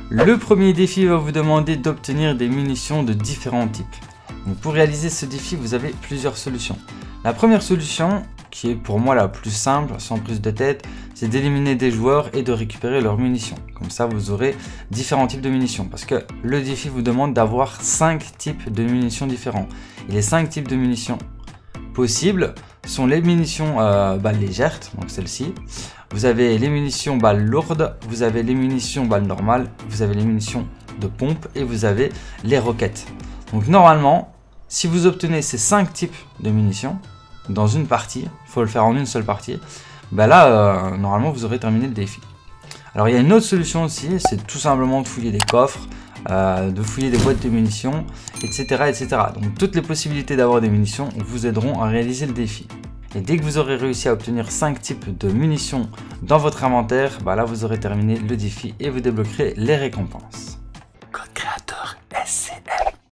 Le premier défi va vous demander d'obtenir des munitions de différents types. Donc pour réaliser ce défi, vous avez plusieurs solutions. La première solution, qui est pour moi la plus simple, sans prise de tête, c'est d'éliminer des joueurs et de récupérer leurs munitions. Comme ça, vous aurez différents types de munitions. Parce que le défi vous demande d'avoir 5 types de munitions différents. Et les 5 types de munitions possibles sont les munitions balles légères, donc celle-ci. Vous avez les munitions balles lourdes, vous avez les munitions balles normales, vous avez les munitions de pompe et vous avez les roquettes. Donc normalement, si vous obtenez ces 5 types de munitions dans une partie, il faut le faire en une seule partie, normalement vous aurez terminé le défi. Alors il y a une autre solution aussi, c'est tout simplement de fouiller des coffres, de fouiller des boîtes de munitions, etc., etc. Donc toutes les possibilités d'avoir des munitions vous aideront à réaliser le défi. Et dès que vous aurez réussi à obtenir 5 types de munitions dans votre inventaire, là vous aurez terminé le défi et vous débloquerez les récompenses. Code créateur SCM.